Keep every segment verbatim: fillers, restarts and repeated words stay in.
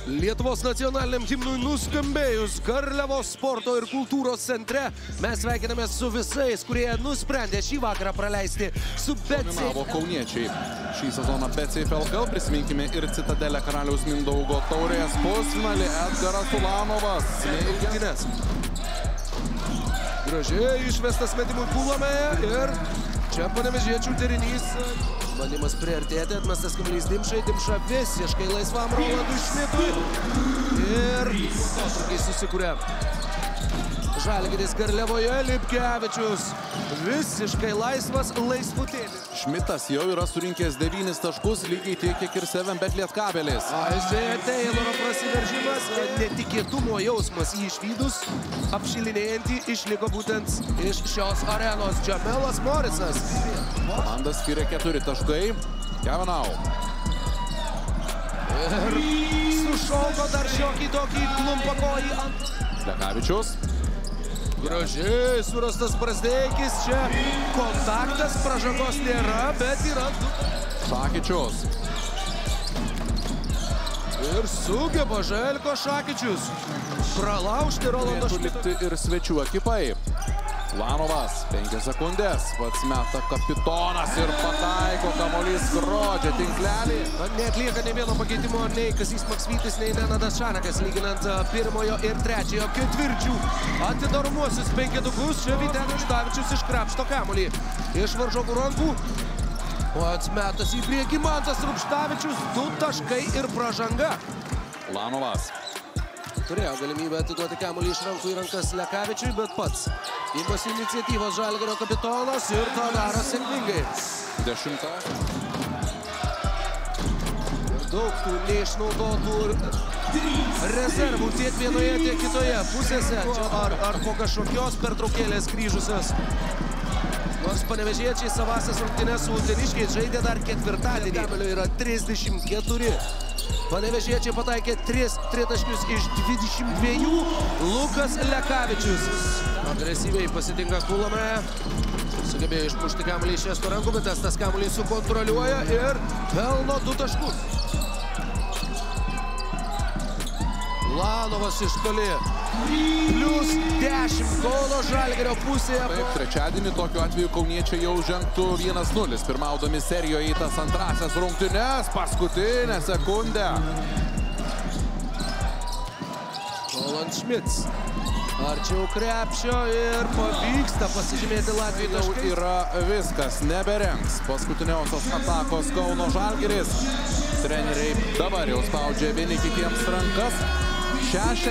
Lietuvos nacionaliniam himnui nuskambėjus Garliavos sporto ir kultūros centre, mes sveikiname su visais, kurie nusprendė šį vakarą praleisti su Bet Safe. Dominavo kauniečiai šį sezoną Bet Safe L K L, prisiminkime ir Citadelę Karaliaus Mindaugo taurės pusfinalį. Edgaras Ulanovas Rungtynes. Gražiai išvestas metimui Pulamėje ir čia Panevėžiečių derinys. Bandymas priartėti, atmestas kamuolys Dimšai, Dimša visiškai laisvam Rolandui Šmitui. Ir atotrūkiai susikūrė. Žalgiris Garliavoje, Lipkevičius visiškai laisvas, laisvutėlis. Šmitas jau yra surinkęs devynis taškus, lygiai tiek, kiek ir Seven Bet Lietkabelis. Aizėja Tayloro prasiveržimas, netikėtumo jausmas jį išvydus, apšilinėjantį išliko būtent iš šios arenos Džamelas Morisas. Komanda skiria keturi taškai. Kevinau. Ir sušauko dar šiokį tokį klumpakojį ant... Lekavičius. Gražiai surastas Brazdeikis, čia kontaktas, pražangos nėra, bet yra... Šakyčius. Ir sugeba Želko Šakyčius pralaužti Rolando Šmitą. Likti ir svečių ekipai. Ulanovas, penkias sekundės, pats meta kapitonas ir pataiko, kamuolys skrodžia tinklelį. Neatlieka nei vieno pakeitimo nei Kazys Maksvytis, nei Nenadas Šanakas, lyginant pirmojo ir trečiojo ketvirčių. Atidaromuosius penketukus, čia Vytenis Ždavičius iškrapšto kamuolį iš varžovų rankų. O atmetas į priekį Mantas Rupštavičius, du taškai ir pražanga. Ulanovas. Turėjo galimybę atiduoti kamuolį iš rankų į rankas Lekavičiui, bet pats imasi iniciatyvos Žalgirio kapitonas ir tą daro sėkmingai. Dešimta. Daug tų neišnaudotų rezervų tiek vienoje, tiek kitoje pusėse. Čia ar, ar po kažkokios pertraukėlės grįžusios. Nors Panevėžiečiai savasias rungtynes su Uteniškiais žaidė dar ketvirtadienį. Kamuolio yra trisdešimt keturi. Panevėžiečiai pataikė tris tritaškius iš dvidešimt dviejų. Lukas Lekavičius agresyviai pasitinka Pulamėje. Sugebėjo išmušti kamuolį iš šesto rankų, bet tas kamuolį sukontroliuoja ir pelno du taškus. Ulanovas iš toli. Plius dešimt Kauno Žalgirio pusėje. Taip, trečiadienį tokiu atveju kauniečiai jau žengtų vienas nulis, pirmaudami serijoje į tas antrasias rungtynes. Paskutinę sekundę. Roland Šmits. Arčiau krepšio ir pavyksta pasižymėti Latvijai taškai. Yra viskas, neberengs paskutiniosios atakos Kauno Žalgiris. Treneriai dabar jau spaudžia vieni kitiems rankas.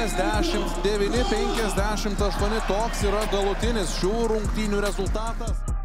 šešiasdešimt devyni penkiasdešimt aštuoni toks yra galutinis šių rungtynių rezultatas.